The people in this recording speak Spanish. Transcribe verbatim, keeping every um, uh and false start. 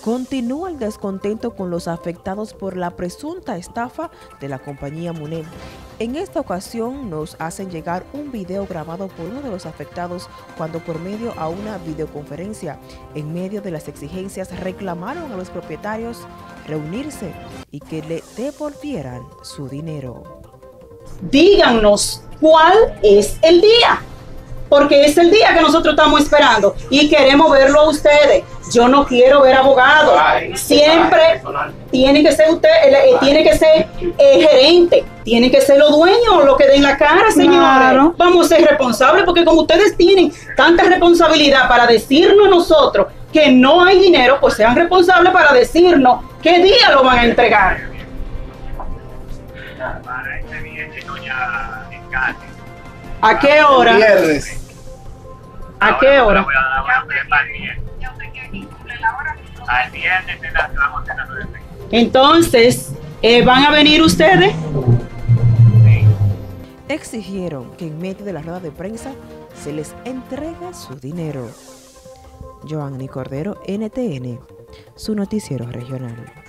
Continúa el descontento con los afectados por la presunta estafa de la compañía Munem. En esta ocasión nos hacen llegar un video grabado por uno de los afectados cuando por medio a una videoconferencia, en medio de las exigencias, reclamaron a los propietarios reunirse y que le devolvieran su dinero. Díganos cuál es el día, porque es el día que nosotros estamos esperando y queremos verlo a ustedes. Yo no quiero ver abogados. Siempre tiene que ser usted, eh, tiene que ser eh, gerente, tiene que ser los dueños los que den la cara, señores. Claro. Vamos a ser responsables, porque como ustedes tienen tanta responsabilidad para decirnos nosotros que no hay dinero, pues sean responsables para decirnos qué día lo van a entregar. ¿A qué hora? Viernes. ¿A qué hora? Al viernes en las vamos a las nueve. Entonces, eh, ¿van a venir ustedes? Sí. Exigieron que en medio de la rueda de prensa se les entregue su dinero. Joanny Cordero, N T N, su noticiero regional.